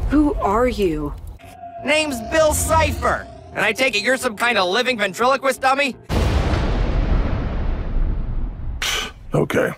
Who are you? Name's Bill Cipher, and I take it you're some kind of living ventriloquist dummy? Okay.